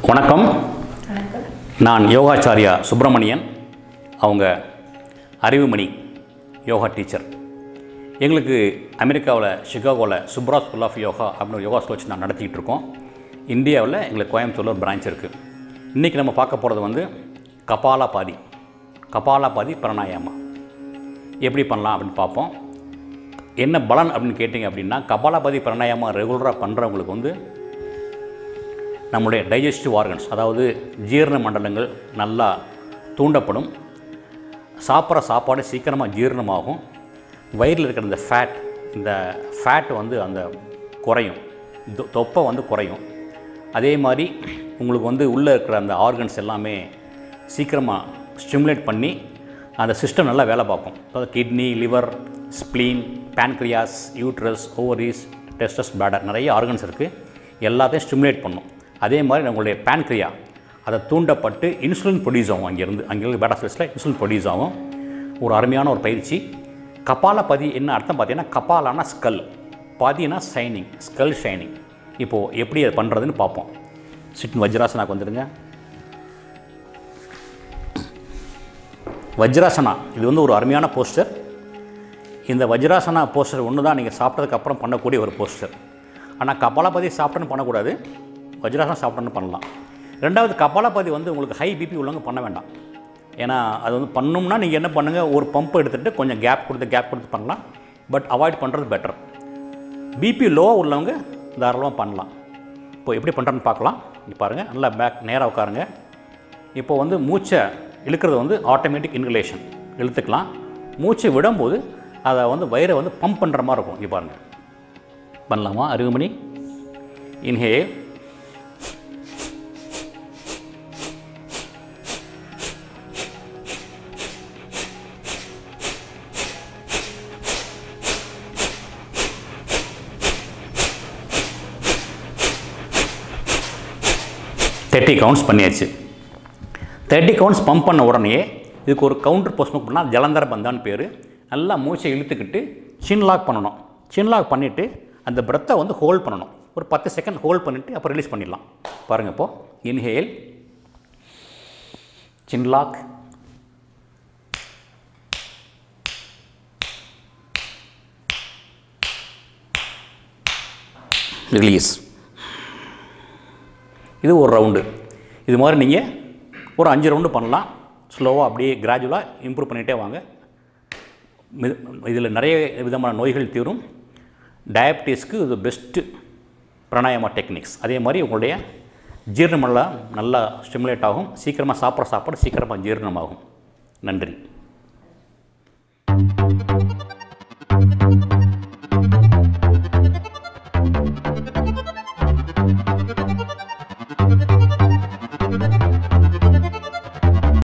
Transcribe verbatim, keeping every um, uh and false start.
வணக்கம். நான் யோகாச்சாரியா சுப்பிரமணியன். அவங்க அறிவுமணி யோகா டீச்சர். எங்களுக்கு அமெரிக்காவில் சிகாகோவில் சுப்ரா ஸ்கூல் ஆஃப் யோகா அப்படின்னு ஒரு யோகா ஸ்கூல் வச்சு நான் நடத்திக்கிட்டு இருக்கோம். இந்தியாவில் எங்களுக்கு கோயம்புத்தூரில் ஒரு பிரான்ச் இருக்குது. இன்றைக்கி நம்ம பார்க்க போகிறது வந்து கபாலபாதி கபாலபாதி பிராணாயாமா எப்படி பண்ணலாம் அப்படின்னு பார்ப்போம். என்ன பலன் அப்படின்னு கேட்டிங்க அப்படின்னா, கபாலபாதி பிராணாயாமா ரெகுலராக பண்ணுறவங்களுக்கு வந்து நம்முடைய டைஜஸ்டிவ் ஆர்கன்ஸ், அதாவது ஜீரண மண்டலங்கள் நல்லா தூண்டப்படும். சாப்பிட்ற சாப்பாடு சீக்கிரமாக ஜீரணமாகும். வயிறில் இருக்கிற இந்த ஃபேட் இந்த ஃபேட் வந்து அந்த குறையும், தொப்பை வந்து குறையும். அதே மாதிரி உங்களுக்கு வந்து உள்ளே இருக்கிற அந்த ஆர்கன்ஸ் எல்லாமே சீக்கிரமாக ஸ்டிமுலேட் பண்ணி அந்த சிஸ்டம் நல்லா வேலை பார்க்கும். அதாவது kidney, liver, spleen, pancreas, uterus, ovaries, testes, bladder, நிறைய ஆர்கன்ஸ் இருக்குது. எல்லாத்தையும் ஸ்டிமுலேட் பண்ணும். அதே மாதிரி நம்மளுடைய பேன்க்ரியா அதை தூண்டப்பட்டு இன்சுலின் ப்ரொடியூஸ் ஆகும். அங்கேருந்து அங்கேருந்து பேட்டா செல்ஸில் இன்சுலின் ப்ரொடியூஸ் ஆகும். ஒரு அருமையான ஒரு பயிற்சி. கபாலபதி என்ன அர்த்தம் பார்த்தீங்கன்னா, கபாலானா ஸ்கல், பதினா ஷைனிங், ஸ்கல் ஷைனிங். இப்போது எப்படி அதை பண்ணுறதுன்னு பார்ப்போம். சிட் வஜ்ராசனாக்கு வந்துடுங்க. வஜ்ராசனா இது வந்து ஒரு அருமையான போஸ்டர். இந்த வஜ்ராசனா போஸ்டர் ஒன்று தான் நீங்கள் சாப்பிட்டதுக்கப்புறம் பண்ணக்கூடிய ஒரு போஸ்டர். ஆனால் கபாலபதி சாப்பிட்டோன்னு பண்ணக்கூடாது, வஜ்ராசனம் சாப்பிட்டோன்னு பண்ணலாம். ரெண்டாவது, கபாலபதி வந்து உங்களுக்கு ஹை பிபி உள்ளவங்க பண்ண வேண்டாம். ஏன்னா அது வந்து பண்ணோம்னா நீங்கள் என்ன பண்ணுங்கள், ஒரு பம்ப் எடுத்துகிட்டு கொஞ்சம் கேப் கொடுத்து கேப் கொடுத்து பண்ணலாம். பட் அவாய்ட் பண்ணுறது பெட்டர். பிபி லோவாக உள்ளவங்க தாராளமாக பண்ணலாம். இப்போ எப்படி பண்ணுறேன்னு பார்க்கலாம். இப்போ பாருங்கள், நல்லா பேக் நேராக உட்காருங்க. இப்போ வந்து மூச்சை இழுக்கிறது வந்து ஆட்டோமேட்டிக் இன்ஹலேஷன் இழுத்துக்கலாம். மூச்சை விடும்போது அதை வந்து வயிறை வந்து பம்ப் பண்ணுற மாதிரி இருக்கும். இங்கே பாருங்கள், பண்ணலாமா? அருகுமணி இன்ஹே, தேர்ட்டி கவுண்ட்ஸ் பண்ணியாச்சு. தேர்ட்டி கவுண்ட்ஸ் பம்ப் பண்ண உடனே இதுக்கு ஒரு கவுண்டர் போஸ்ட் பண்ணால் ஜலந்தர பந்தான்னு பேர். நல்லா மூச்சை இழுத்துக்கிட்டு சின் லாக் பண்ணணும். சின் லாக் பண்ணிவிட்டு அந்த பிரெத்தை வந்து ஹோல்ட் பண்ணணும். ஒரு பத்து செகண்ட் ஹோல்ட் பண்ணிவிட்டு அப்புறம் ரிலீஸ் பண்ணிடலாம். பாருங்கள், இப்போது இன்ஹேல், சின் லாக், ரிலீஸ். இது ஒரு ரவுண்டு. இது மாதிரி நீங்கள் ஒரு அஞ்சு ரவுண்டு பண்ணலாம். ஸ்லோவாக அப்படியே கிராஜுவலாக இம்ப்ரூவ் பண்ணிகிட்டே வாங்க. இதில் நிறைய விதமான நோய்கள் தீரும். டயபிட்டிஸ்க்கு இது பெஸ்ட்டு பிராணாயாமா டெக்னிக்ஸ். அதே மாதிரி உங்களுடைய ஜீரணமெல்லாம் நல்லா ஸ்டிமுலேட் ஆகும். சீக்கிரமாக சாப்பிட்ற சாப்பாடு சீக்கிரமாக ஜீரணமாகும். நன்றி.